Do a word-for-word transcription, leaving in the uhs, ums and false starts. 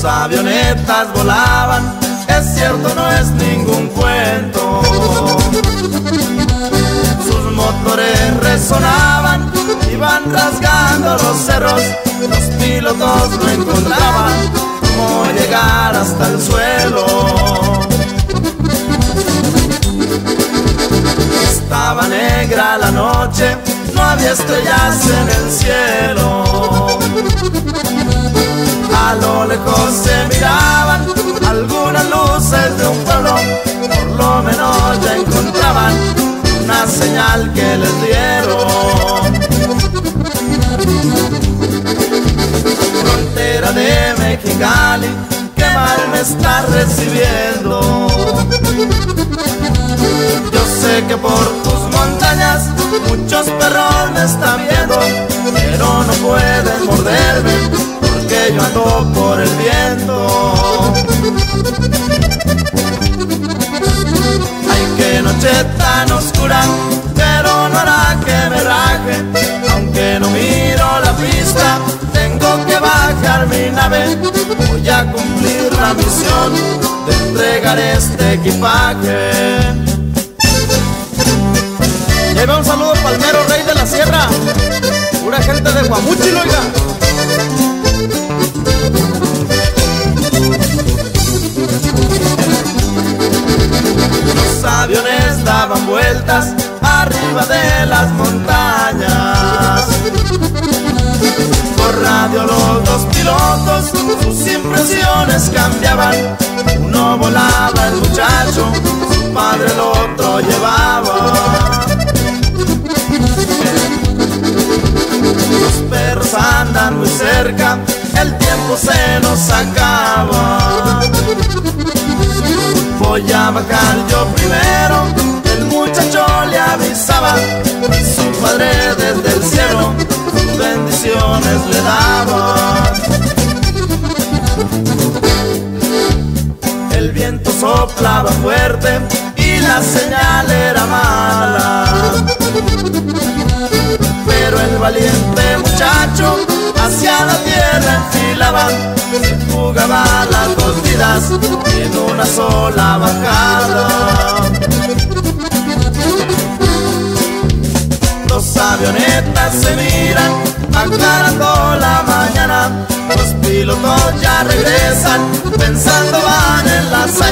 avionetas volaban, es cierto, no es ningún cuento. Sus motores resonaban, iban rasgando los cerros, los pilotos no encontraban cómo llegar hasta el suelo. Estaba negra la noche, no había estrellas en el cielo. A lo lejos se miraban algunas luces de un pueblo, por lo menos ya encontraban una señal que les dieron. Frontera de Mexicali, qué mal me está recibiendo. Yo sé que por tus montañas muchos perros me están viendo, pero no pueden morderme porque yo ando por el viento. Ay, qué noche tan oscura, pero no hará que me raje. Aunque no miro la pista, tengo que bajar mi nave. Voy a cumplir la misión de entregar este equipaje. Y ahí va un saludo Palmero, rey de la sierra, pura gente de Guamuchil, oiga. Los aviones daban vueltas arriba de las montañas. Por radio los dos pilotos sus impresiones cambiaban. Uno volaba el muchacho, su padre el otro llevaba. Los perros andan muy cerca, el tiempo se nos acaba. Voy a bajar yo primero, el muchacho le avisaba. Su padre desde el cielo sus bendiciones le daba. El viento soplaba fuerte y la señal era mala, pero el valiente muchacho hacia la tierra enfilaba. Se jugaba las dos vidas en una sola bajada. Dos avionetas se miran aclarando la mañana. Los pilotos ya regresan, pensando van en la salida.